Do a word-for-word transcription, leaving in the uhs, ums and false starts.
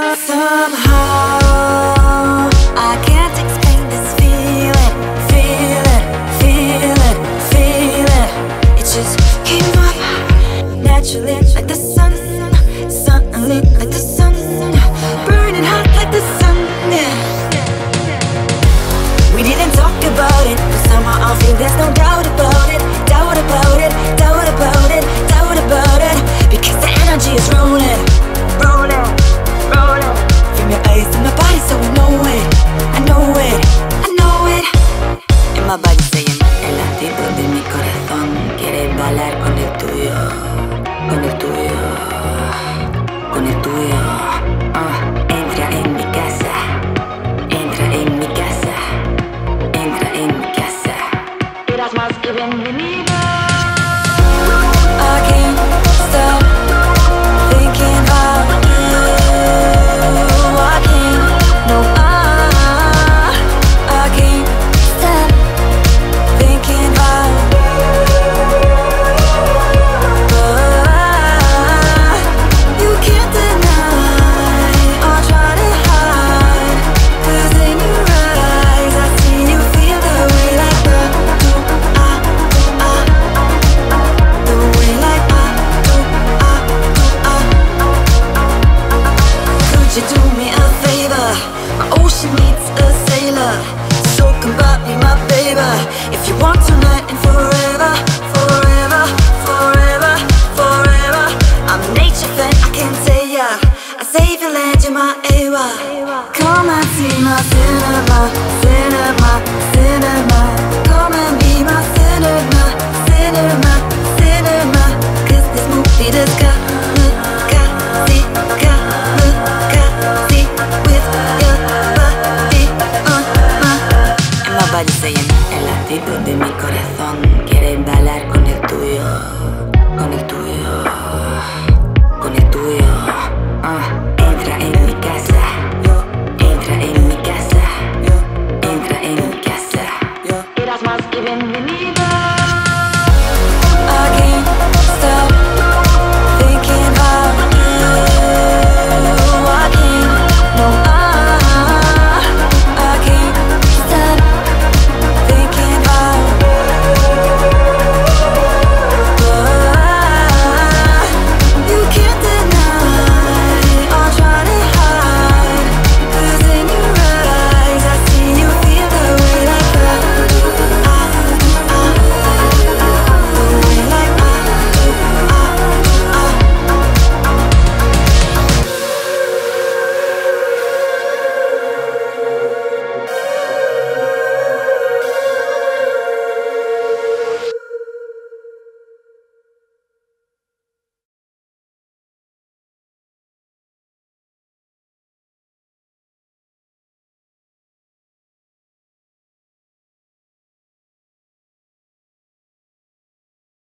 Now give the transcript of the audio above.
Somehow I can't explain this feeling, feeling, feeling, feeling. It just came up naturally, like the sun, suddenly, like the sun, burning hot like the sun. Yeah. We didn't talk about it, but somehow I feel there's no doubt about it, doubt about it, doubt about it, doubt about it, because the energy is rolling, rolling, rolling from your eyes and my body, so I know it, I know it, I know it. And my body saying, el latido de mi corazón quiere bailar con el tuyo, con el tuyo, con el tuyo. Uh, entra en mi casa, entra en mi casa, entra en mi casa. Eras más que bienvenida.